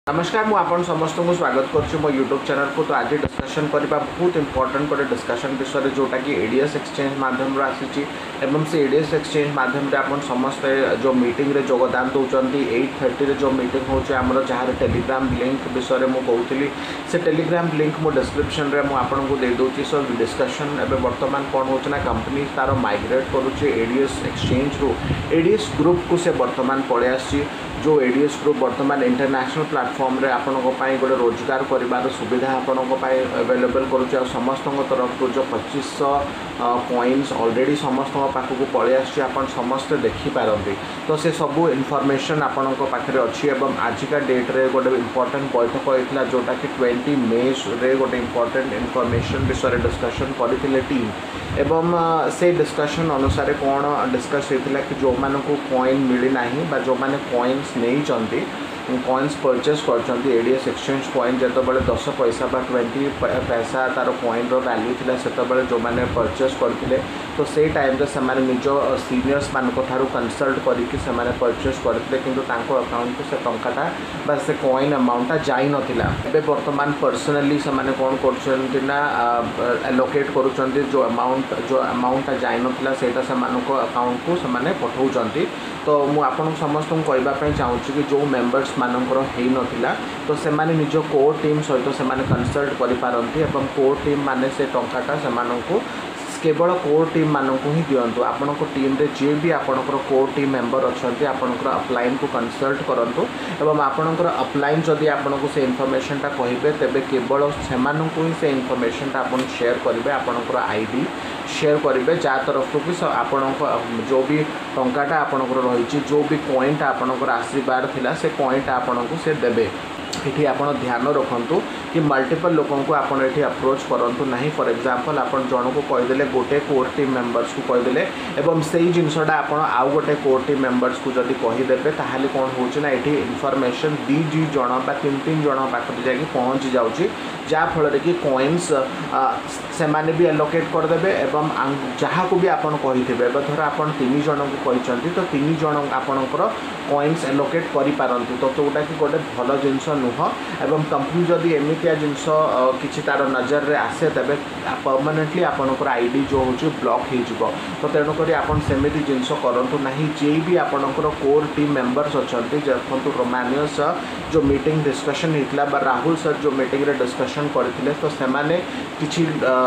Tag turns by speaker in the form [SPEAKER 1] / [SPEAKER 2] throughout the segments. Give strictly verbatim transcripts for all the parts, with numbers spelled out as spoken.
[SPEAKER 1] नमस्कार मु आपन समस्त को स्वागत करछु मो यूट्यूब चैनल को। तो आज डिस्कशन करबा बहुत इंपोर्टेंट गोटे डिस्कशन विषय जोटा कि एडीएस एक्सचेंज माध्यम रे आसीची एवं से एडीएस एक्सचेंज माध्यम रे आपन समस्त जो मीटिंग रे योगदान दउचंती आठ तीस रे जो मीटिंग होचे हमर जहार टेलीग्राम लिंक विषय रे मु कहउतली से टेलीग्राम लिंक मो डिस्क्रिप्शन रे मु आपन को दे दउची। सो डिस्कशन एबे वर्तमान कोन होचे ना कंपनी तार माइग्रेट करूचे एडीएस एक्सचेंज रो एडीएस ग्रुप को से वर्तमान पळे आसी जो एडीएस ग्रुप वर्तमान इंटरनेशनल प्लेटफॉर्म रे आपन को पाई गोटे रोजगार करिवार सुविधा आपन को पाई अवेलेबल करूचे और समस्त तरफ को जो पच्चीस सौ कॉइन्स ऑलरेडी समस्त पाख को पळे आसी आपन समस्त देखि पारंती। तो से सब इनफॉरमेशन आपन को पाखरे अछि एवं आजिका डेट रे गोटे इंपोर्टेंट बैठक होइतला जोटा कि बीस मई रे गोटे इंपोर्टेंट इनफॉरमेशन विषय डिस्कशन करथिले टीम एवं से डिस्कशन अनुसार कौन डिस्कस होता कि जो मान को कॉइन मिली नहीं बा जो माने कॉइन्स नहीं चंती कॉइन्स परचेस कर एडीएस एक्सचेंज कॉइन जो बड़े दस पैसा बा ट्वेंटी पैसा तार कॉइन रो वैल्यू थिला सेते बड़े जो माने परचेस करथिले तो से टाइम रे से माने निज सीनियर्स मान को थारु कंसल्ट करिकि से माने परचेस करथिले किंतु तांको अकाउंट को से टंकाटा बा से कॉइन अमाउंटटा जाई नथिला। एबे वर्तमान पर्सनली से माने कोन करछन्ति ना एलोकेट करूछन्ति जो अमाउंट जो अमाउंटटा जाई नथिला सेटा से मान को अकाउंट को से माने पठाउछन्ति। तो मु आपन समस्त को कहबा पई चाहूची कि जो मेंबर्स मानकर हेई नथिला तो से माने निज कोर टीम सहित से माने कंसल्ट करि पारंती एवं कोर टीम माने से टंकाटा से माननको केवल कोर टीम मानक ही दिंतु। आपण टीम रे जे भी आपणकर कोर टीम मेंबर अच्छा आपणकर अपलाइन को कंसल्ट करूँ एवं आपणकर अपलाइन जदि आपन को से इनफॉरमेशनटा कहे तेबे केवल से ही से इनफॉरमेशनटा आपन शेयर करेंगे आपणकर आईडी शेयर करेंगे जहाँ तरफ कि आपण जो भी टंकाटा आपणकर रही जो भी कॉइनटा आपणकर आसबार थिला से कॉइनटा आपन को से देबे। ये आप ध्यान रखु कि मल्टीपल लोगों को आपड़ ये अप्रोच करूँ ना। फॉर एग्जांपल आपन जन को कहीदेले गोटे कोर टीम मेंबर्स को कहीदेले एवं से ही जिनसटा आप आउ गोटे कोर टीम मेंबर्स को जब कहीदेवे ताहले कौन होना ये इनफॉरमेशन दी जी जन बा तीन तीन जन पाखे जाकि पहुँची जाऊँगी जहाँफल कि कॉइन्स से माने भी एलोकेट करदे एवं जहाँ को भी आपन कहीथे धर आप तीन जन को कहते तो तीन जन आपणकर कॉइन्स एलोकेट करें तो जोटा कि गोटे भल जिनस नुह एवं कंपनी जदि एमितिया जिनस किसी तार नजर रे आसे तबे परमानेंटली आपणकर आईडी जो होची ब्लॉक हो तो तेणुक आपन सेमिति जिनस करूँ ना। जे भी आपणकर कोर टीम मेंबर्स अच्छा देखो रोमानियस जो मीटिंग डिस्कशन होता बा राहुल सर जो मीटिंग रे डिस्कशन करथिले तो सेमाने किछि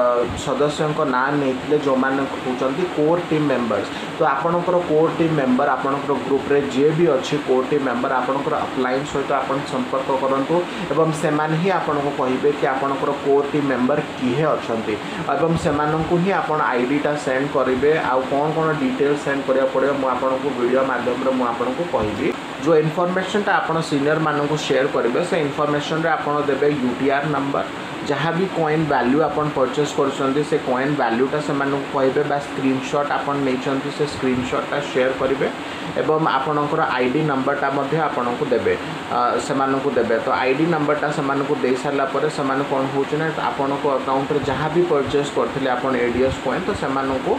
[SPEAKER 1] सदस्यों ना नहीं जो मैंने होचंती कोर टीम मेंबर्स। तो आपणकर कोर टीम मेंबर आपणकर ग्रुप रे जे भी अच्छी कोर टीम मेंबर आपणकर अपलाइन सहित आपन संपर्क करंतु एवं सेमान ही आपन को कहिबे कि आपणकर कोर टीम मेंबर किहे अछंती एवं सेमानंकु ही आपन आईडीटा सेंड करिवे आ कोन कोन डिटेल सेंड करिया पड़े मु आपन को वीडियो माध्यम रे मु आपन को कहिबी। जो इनफॉरमेशन आप सीनियर मान को शेयर करेंगे से इनफॉरमेशन रे आपन देबे यूटीआर नंबर जहाँ भी कॉइन वैल्यू आपन परचेस कर से कॉइन वैल्यूटा से कहे बा स्क्रीनशॉट आपन नहीं से स्क्रीनशॉटा शेयर करेंगे एवं आपणकर आईडी नंबरटा आपन को देबे से को देबे। तो आईडी नंबरटा से को दे सारा पर से कौन होना आपन को अकाउंट रे जहाँ भी परचेस करते आपन एडीएस कॉइन तो से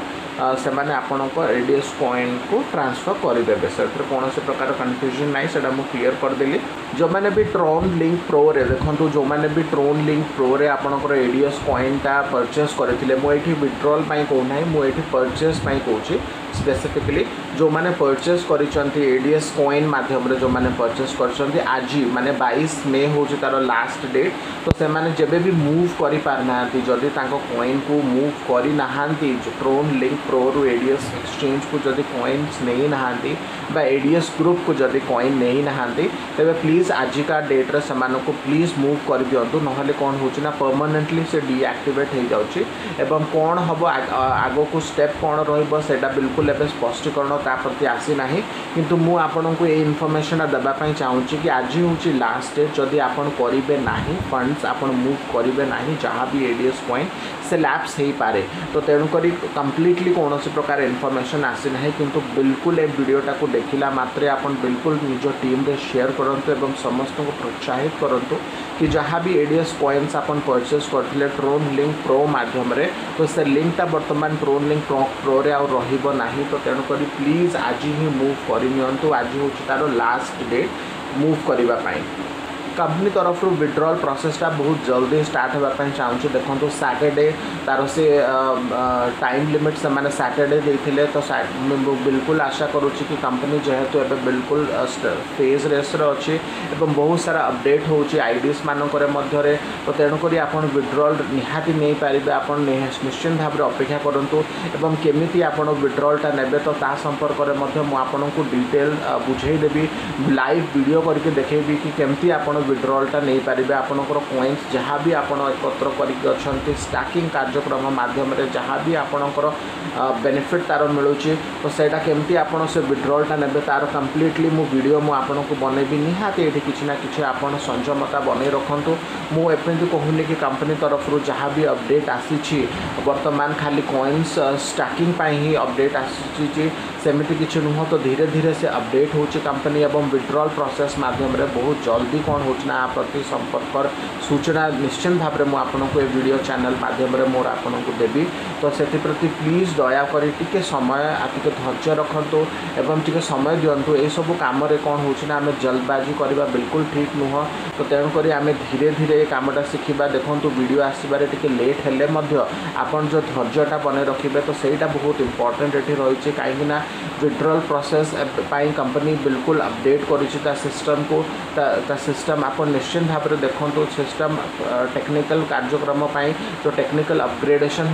[SPEAKER 1] से मैंने आपण को एडीएस कॉइन को ट्रांसफर करदेवे से कौन से प्रकार कन्फ्यूजन ना से क्लीयर करदेली। जो मैंने भी ट्रोन लिंक प्रो रे देखो जो मैंने भी ट्रोन लिंक प्रो रे आपणकर एडीएस कॉइनटा परचेस करथिले मुझे विड्रॉल कहूना मुझे परचेस कहूँ स्पेसिफिकली जो मैंने परचेस करिसंती एडीएस कॉइन माध्यम रे जो मैंने परचेस करसंती आज माने बाईस मई हो तार लास्ट डेट। तो से माने जेबे भी मूव करि पारनांती जदि तांको कॉइन को मूव करि नाहांती ट्रोन लिंक प्रो रु एडीएस एक्सचेंज को जदि कॉइन्स नहीं नाहांती बा एडीएस ग्रुप को जदि कॉइन नहीं नाहांती तेबे प्लीज आजिका डेट रे समान को प्लीज मूव कर दियंतु नहले कोन होची ना परमानेंटली से डीएक्टिवेट हो जाउची एवं कोन हबो आगो को स्टेप कोन रहइबो सेटा बिल्कुल एबे स्पष्टीकरण ता प्रति आसी नाही किंतु मु आपन को ए इनफॉरमेशन दबा पई चाहूची कि आज होची लास्ट डेट जदि आपन करिवे नाही फंड्स आपन मूव करिवे नाही जहाँ भी एडीएस कॉइन से लैप्स हो पारे। तो तेणुक कम्प्लीटली कौन से प्रकार इनफॉरमेशन आसी ना किंतु बिल्कुल ए वीडियोटा को देखला मात्रे आपन बिल्कुल निज टीम रे शेयर करंतु एवं समस्त को प्रोत्साहित करंतु कि जहाँ भी एडीएस कॉइन्स आपन परचेस करथिले ट्रोन लिंक प्रो माध्यम रे तो से लिंकटा वर्तमान ट्रोन लिंक प्रो प्रो रे आउ रहिबो नाही। तो तेणुक प्लीज आज ही मूव करनियंतु आज होची तार लास्ट डेट मूव करबा पाई। कंपनी तरफ विड्रॉल प्रोसेसटा बहुत जल्दी स्टार्ट होगापी चाहूँगी। देखो सैटरडे तार से टाइम लिमिट से मैंने सैटरडे देते तो बिल्कुल आशा करुच्ची कि कंपनी जेहेतु एबे बिल्कुल फेज रेस अच्छी एवं बहुत सारा अपडेट होची आईडीएस मानक मध्य तो तेणुक आप विड्रॉल निहाती नहीं पारे आप निश्चिंत भाव में अपेक्षा करूँ एवं केमी आप विड्रॉलटा ने तो ता संपर्क में आपको डिटेल बुझेदेवी लाइव वीडियो करके देखेबी कि केमती आप विड्रॉलटा नहीं पारे आपंकर कॉइन्स जहाँ भी आप एकत्र कर स्टाकिंग कार्यक्रम माध्यम जहाँ भी आपंकर बेनिफिट तार मिलूँ तो सैटा केमती आप से विड्रॉलटा ने तार कम्प्लीटली मु वीडियो मु आपको बनैबी निहाती ये किसी ना कि आप संयमता बनई रखु। मुझे कहूनी कि कंपनी तरफ जहाँ भी अपडेट आसी वर्तमान खाली कॉइन्स स्टाकिंग ही अपडेट आसी सेमती किसी नुह तो धीरे धीरे से अपडेट होची कंपनी एवं विड्रॉल प्रोसेस माध्यम रे बहुत जल्दी कौन होना प्रति संपर्क सूचना निश्चिंत भाव में मुझे ये वीडियो चैनल माध्यम मोर आपको देवी तो से प्रति प्लीज दयाकोरी टिके समय टिके धैर्य रखु एवं टिके समय दिंतु ये सब कम कौन होना आम जल्दबाजी करवा बिल्कुल ठीक नुह तो तेणुक आम धीरे धीरे ये कमटा शिखा देखूँ वीडियो आसबार टिके लेट हेले आपन जो धैर्यटा बने रखिए तो सहीटा बहुत इंपोर्टेंट ये रही कहीं विड्रॉल प्रोसेस पाई कंपनी बिल्कुल अपडेट कर सिस्टम को ता, ता सिस्टम आप निश्चिंत भाव में देखो सिस्टम टेक्निकल कार्यक्रम जो टेक्निकल अपग्रेडेशन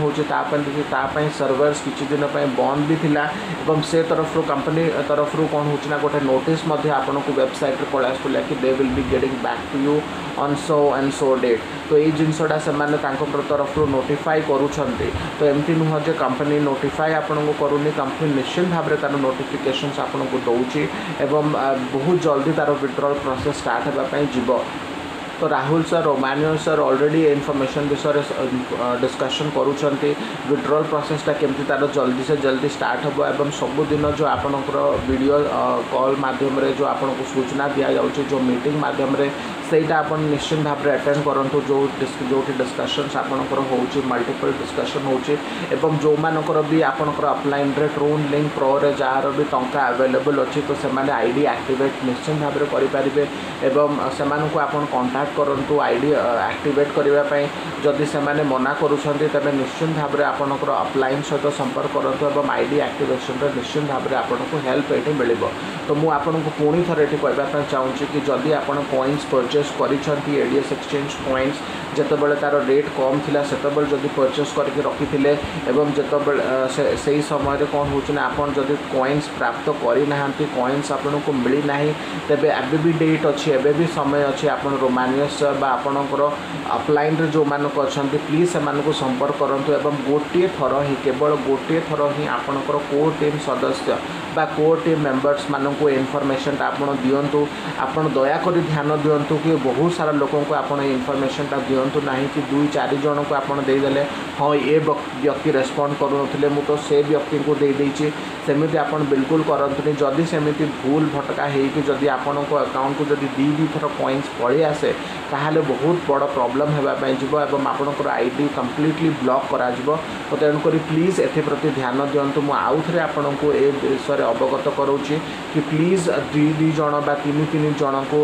[SPEAKER 1] होपाई सर्वर्स किसी दिन बंद भी थिला एवं से तरफ कंपनी तरफ कौन होना गोटे नोटिस आपको वेबसाइट पड़ा आसाला कि they will be getting back to you on so and so date तो ये जिनसटा से तरफ नोटिफाई करुँच तो एमती नुह जो कंपनी नोटिफाई आपको करूनी कंपनी निश्चिंत भाव में तार नोटिफिकेशंस आपको दौची एवं बहुत जल्दी तार विड्रॉल प्रोसेस स्टार्ट होगापी जीव तो राहुल सर रोमानियो सर ऑलरेडी इनफॉरमेशन विषय डिस्कशन करुँच विड्रॉल प्रोसेसटा केमती तार जल्दी से जल्दी स्टार्ट हो एवं सबुदिन जो आपणकर वीडियो कॉल माध्यम जो आपको सूचना दि जाऊँगी जो मीटिंग माध्यम सहीटा आप निश्चिंत भाव में अटेंड करूँ जो जो डिस्कशंस आपंकर हो मल्टीपल डिस्कशन हो जो मानकर भी आपंकर अपलाइन रे ट्रून लिंक प्रो रे जार भी टंका अवेलेबल अच्छी तो से आईडी एक्टिवेट निश्चिंत भाव में करेंगे एवं से आप कंटाक्ट करूँ आईडी एक्टिवेट करने जदि से मना करुँच तेज निश्चिंत भाव में आपंकर अपलाइन सहित संपर्क करूँ आईडी एक्टिवेशन निश्चिंत भाव में आपको हेल्प ये मिल तो मुझे आपको पुणी थे ये कहवाई चाहूँगी कि जदि आप कॉइन्स परचेज करिसेंट एडीएस एक्सचेंज कॉइन्स जितेबाला तार रेट कम थिला सेतबेले जदि परचेस करके रखिथिले एवं जितेबाला से ही समय कौन होना आपन जदि कॉइन्स प्राप्त करना कॉइन्स आपको मिली ना तेबे एबे भी डेट अच्छी एबे भी समय अच्छी आपन रोमानियस बा आपनकर अपलाइन रे जो मानक अच्छा प्लीज से संपर्क करूँ एवं गोटे थर ही केवल गोटे थर ही आपनकर कोर टीम सदस्य बा कोर टीम मेंबर्स मानक इनफॉरमेशन आप दिंतु आपन दयाकोरी ध्यान दिंतु कि बहुत सारा लोगों को आप इनफॉरमेशनटा दिंतु ना कि दुई चार जन को आप देदेले हाँ ये व्यक्ति रेस्पॉन्ड करूँ मु तो से व्यक्ति को दे देछि सेमिति आपन बिल्कुल करंतुनी जदि सेमिति भूल भटका हेकि जदि आपन को अकाउंट को जदि दी दी थर कॉइन्स पड़े आसे ताहले बहुत बड़ प्रॉब्लम होगापी जीव एवं आपनकर आईडी कंप्लीटली ब्लॉक करा जिवो तो तेणुक प्लीज एथि प्रति ध्यान दिंतु मु आउ थे आपको ए विषय अवगत करोची कि प्लीज दुई दुई जन बा तीन तीन जन को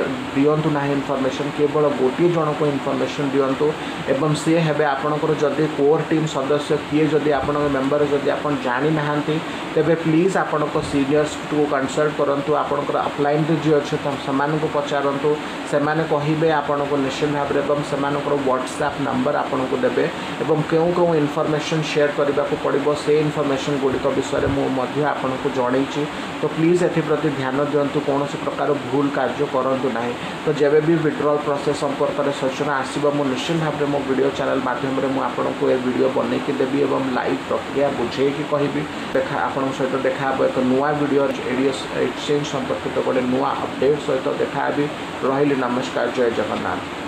[SPEAKER 1] दिंतु ना इनफॉरमेशन केवल गोटे जन को इनफॉरमेशन दिंतु एवं सी हे आपनकर जदि कोर टीम सदस्य किए जदि आपण मेंबर जदि आप जानी ना तेबे प्लीज आपण सीनियर्स को कंसल्ट करूँ आपंकर अपलाइन जी अच्छे से पचारतु से कहे आपन को निश्चित भाव में से व्हाट्सएप नंबर आपन को देवे एवं क्यों क्यों इनफॉरमेशन शेयर करने को पड़ो से इनफॉरमेशन गुड़िक विषय में आपन को जनई तो प्लीज एप्रति ध्यान दिंतु कौन प्रकार भूल कार्य करूँ ना तो जब भी विड्रॉल प्रोसेस संपर्क में सूचना आसो मु निश्चित भाव में मो वीडियो चैनल माध्यम मैं आपको ये वीडियो बनईकी देवी और लाइव प्रक्रिया बुझेकी कहि देखा आपण सहित देखा एक नुआ वीडियो एडीएस एक्सचेंज संपर्कित गोटे नुआ अपडेट सहित देखा रही। नमस्कार, जय जगन्नाथ।